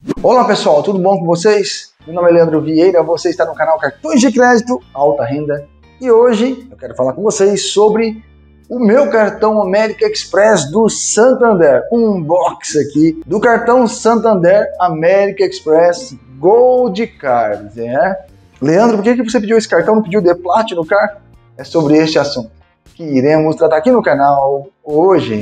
Olá pessoal, tudo bom com vocês? Meu nome é Leandro Vieira, você está no canal Cartões de Crédito Alta Renda e hoje eu quero falar com vocês sobre o meu cartão American Express do Santander, um unboxing aqui do cartão Santander American Express Gold Card. Leandro, por que você pediu esse cartão, não pediu The Platinum Card? É sobre este assunto que iremos tratar aqui no canal hoje.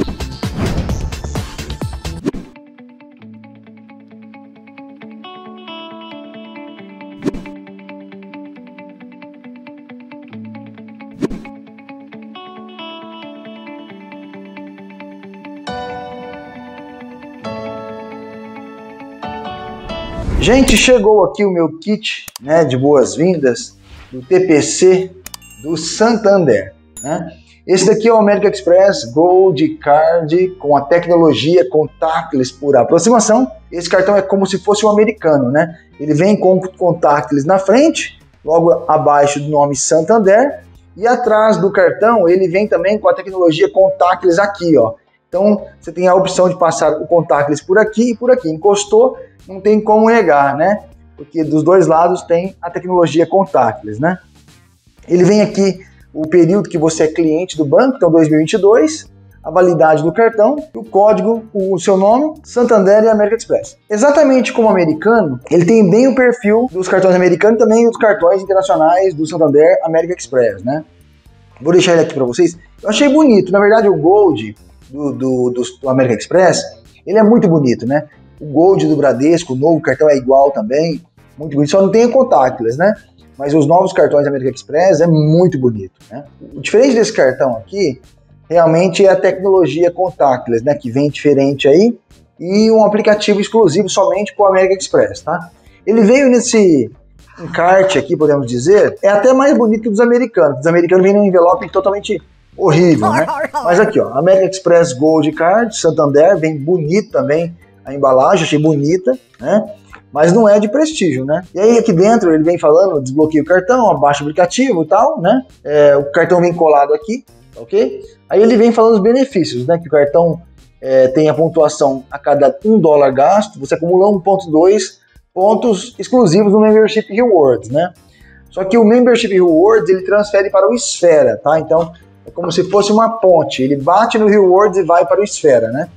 Gente, chegou aqui o meu kit, de boas-vindas do TPC do Santander. Esse daqui é o American Express Gold Card com a tecnologia contactless por aproximação. Esse cartão é como se fosse um americano, Ele vem com contactless na frente, logo abaixo do nome Santander, e atrás do cartão ele vem também com a tecnologia contactless aqui, ó. Então você tem a opção de passar o contactless por aqui e por aqui. Encostou, não tem como negar, Porque dos dois lados tem a tecnologia contactless, Ele vem aqui o período que você é cliente do banco, então 2022, a validade do cartão, o código, o seu nome, Santander e American Express. Exatamente como o americano, ele tem bem o perfil dos cartões americanos e também dos cartões internacionais do Santander American Express, Vou deixar ele aqui para vocês. Eu achei bonito, na verdade o Gold do American Express, ele é muito bonito, O Gold do Bradesco, o novo cartão é igual também, muito bonito, só não tem o contactless, Mas os novos cartões da American Express é muito bonito, O diferente desse cartão aqui, realmente é a tecnologia contactless, que vem diferente aí, e um aplicativo exclusivo somente para o American Express, Ele veio nesse encarte aqui, podemos dizer, é até mais bonito que dos americanos. Os americanos vêm num envelope totalmente horrível, Mas aqui, ó, American Express Gold Card, Santander, vem bonito também, a embalagem, achei bonita, Mas não é de prestígio, E aí aqui dentro ele vem falando, desbloqueia o cartão, abaixa o aplicativo e tal, O cartão vem colado aqui, ok? Aí ele vem falando os benefícios, Que o cartão tem a pontuação a cada $1 gasto, você acumula 1.2 pontos exclusivos no Membership Rewards, Só que o Membership Rewards ele transfere para o Esfera, Então é como se fosse uma ponte, ele bate no Rewards e vai para o Esfera,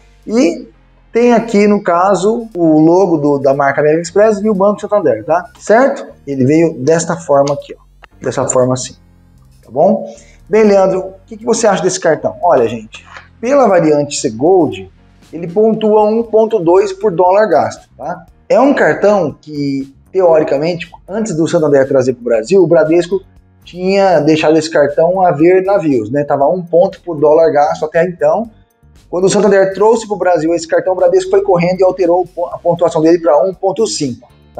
E tem aqui, no caso, o logo da marca American Express e o Banco Santander, Certo? Ele veio desta forma aqui, ó. Dessa forma assim, tá bom? Bem, Leandro, o que você acha desse cartão? Olha, gente, pela variante ser Gold, ele pontua 1.2 por $1 gasto, É um cartão que, teoricamente, antes do Santander trazer para o Brasil, o Bradesco tinha deixado esse cartão a ver navios, Tava 1 ponto por $1 gasto até então. Quando o Santander trouxe para o Brasil esse cartão, o Bradesco foi correndo e alterou a pontuação dele para 1.5,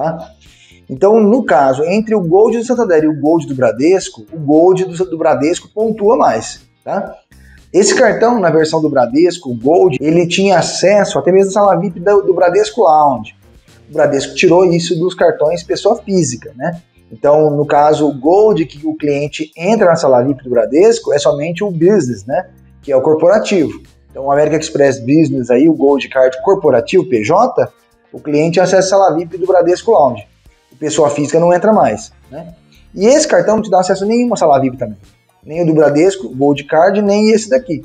Então, no caso, entre o Gold do Santander e o Gold do Bradesco, o Gold do Bradesco pontua mais, Esse cartão, na versão do Bradesco, o Gold, ele tinha acesso até mesmo à sala VIP do Bradesco Lounge. O Bradesco tirou isso dos cartões pessoa física, Então, no caso, o Gold que o cliente entra na sala VIP do Bradesco é somente o Business, Que é o corporativo. Então, o American Express Business, aí, o Gold Card corporativo, PJ, o cliente acessa a sala VIP do Bradesco Lounge. O pessoa física não entra mais, E esse cartão não te dá acesso a nenhuma sala VIP também. Nem o do Bradesco, o Gold Card, nem esse daqui,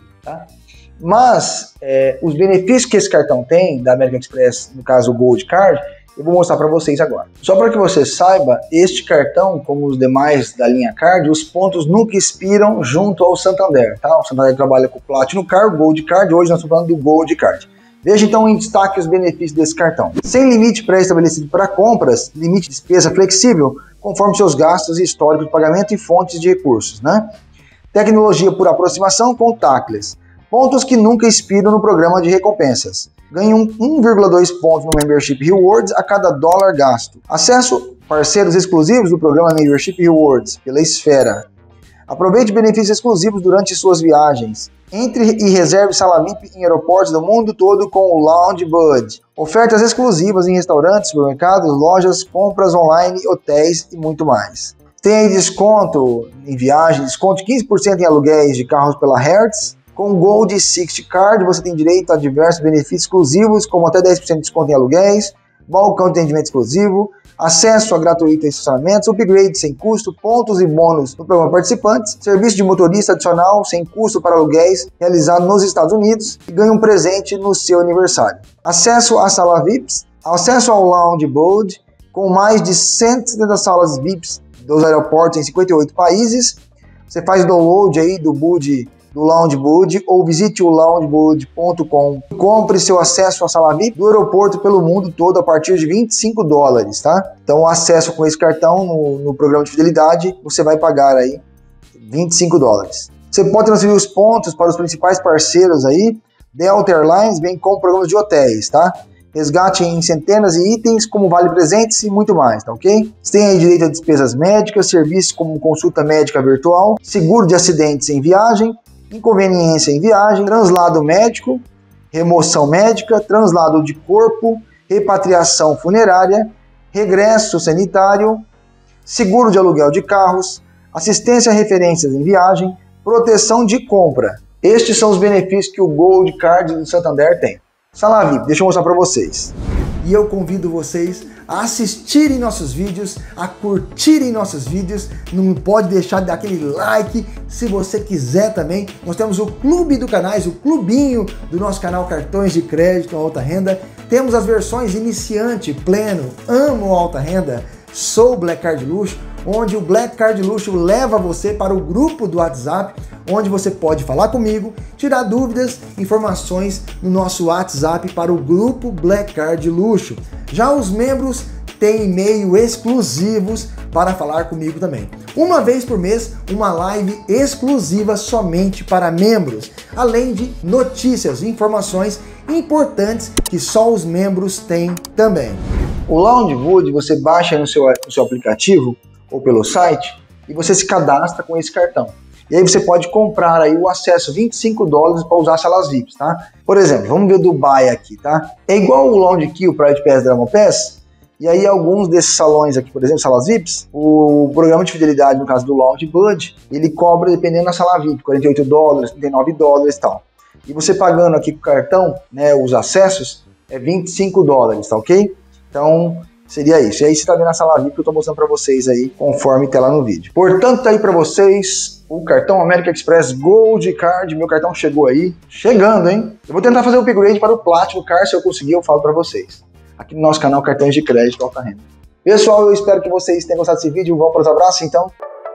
Mas, os benefícios que esse cartão tem, da American Express, no caso o Gold Card, eu vou mostrar para vocês agora. Só para que você saiba, este cartão, como os demais da linha Card, os pontos nunca expiram junto ao Santander, O Santander trabalha com o Platinum Card, o Gold Card, hoje nós estamos falando do Gold Card. Veja então em destaque os benefícios desse cartão. Sem limite pré-estabelecido para compras, limite de despesa flexível, conforme seus gastos e histórico de pagamento e fontes de recursos, Tecnologia por aproximação contactless. Pontos que nunca expiram no programa de recompensas. Ganham 1,2 pontos no Membership Rewards a cada $1 gasto. Acesso parceiros exclusivos do programa Membership Rewards pela Esfera. Aproveite benefícios exclusivos durante suas viagens. Entre e reserve sala VIP em aeroportos do mundo todo com o Lounge Bud. Ofertas exclusivas em restaurantes, supermercados, lojas, compras online, hotéis e muito mais. Tem aí desconto em viagens, desconto de 15% em aluguéis de carros pela Hertz. Com o Gold 60 Card você tem direito a diversos benefícios exclusivos, como até 10% de desconto em aluguéis, balcão de atendimento exclusivo, acesso a gratuito a estacionamentos, upgrade sem custo, pontos e bônus no programa participantes, serviço de motorista adicional sem custo para aluguéis realizado nos Estados Unidos e ganhe um presente no seu aniversário. Acesso à sala VIPs, acesso ao Lounge Board, com mais de 170 salas VIPs dos aeroportos em 58 países. Você faz download aí do Lounge Board ou visite o loungeboard.com. Compre seu acesso à sala VIP do aeroporto pelo mundo todo a partir de $25, tá? Então o acesso com esse cartão no programa de fidelidade, você vai pagar aí $25. Você pode transferir os pontos para os principais parceiros aí, Delta Airlines, bem como programas de hotéis, tá? Resgate em centenas de itens, como vale presentes e muito mais, tá ok? Você tem aí direito a despesas médicas, serviços como consulta médica virtual, seguro de acidentes em viagem, inconveniência em viagem, translado médico, remoção médica, translado de corpo, repatriação funerária, regresso sanitário, seguro de aluguel de carros, assistência a referências em viagem, proteção de compra. Estes são os benefícios que o Gold Card do Santander tem. Sala VIP, deixa eu mostrar para vocês. E eu convido vocês a assistirem nossos vídeos, a curtirem nossos vídeos, não pode deixar de dar aquele like, se você quiser também. Nós temos o clube do canais, o clubinho do nosso canal Cartões de Crédito Alta Renda. Temos as versões iniciante, pleno, amo alta renda, sou Black Card Luxo, onde o Black Card Luxo leva você para o grupo do WhatsApp, onde você pode falar comigo, tirar dúvidas, informações no nosso WhatsApp para o grupo Black Card Luxo. Já os membros têm e-mail exclusivos para falar comigo também. Uma vez por mês, uma live exclusiva somente para membros, além de notícias e informações importantes que só os membros têm também. O Lounge Board você baixa no seu aplicativo ou pelo site e você se cadastra com esse cartão. E aí você pode comprar aí o acesso $25 para usar salas VIPs, tá? Por exemplo, vamos ver Dubai aqui, tá? É igual o Lounge Key, o Private Pass, Dragon Pass, e aí alguns desses salões aqui, por exemplo, salas VIPs, o programa de fidelidade, no caso do Lounge Board, ele cobra, dependendo da sala VIP, $48, $39 e tal. E você pagando aqui com o cartão, né, os acessos, é $25, tá ok? Então, seria isso. E aí você tá vendo a sala VIP que eu tô mostrando para vocês aí, conforme tá lá no vídeo. Portanto, tá aí para vocês o cartão American Express Gold Card. Meu cartão chegou aí. Chegando, hein? Eu vou tentar fazer o upgrade para o Platinum Card. Se eu conseguir, eu falo para vocês. Aqui no nosso canal Cartões de Crédito Alta Renda. Pessoal, eu espero que vocês tenham gostado desse vídeo. Vamos para os abraços, então.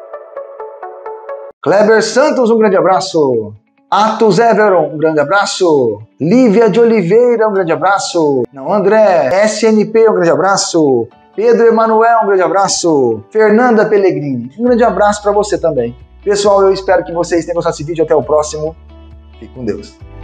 Kleber Santos, um grande abraço. Atos Everon, um grande abraço. Lívia de Oliveira, um grande abraço. Não, André, SNP, um grande abraço. Pedro Emanuel, um grande abraço. Fernanda Pellegrini, um grande abraço para você também. Pessoal, eu espero que vocês tenham gostado desse vídeo. Até o próximo. Fique com Deus.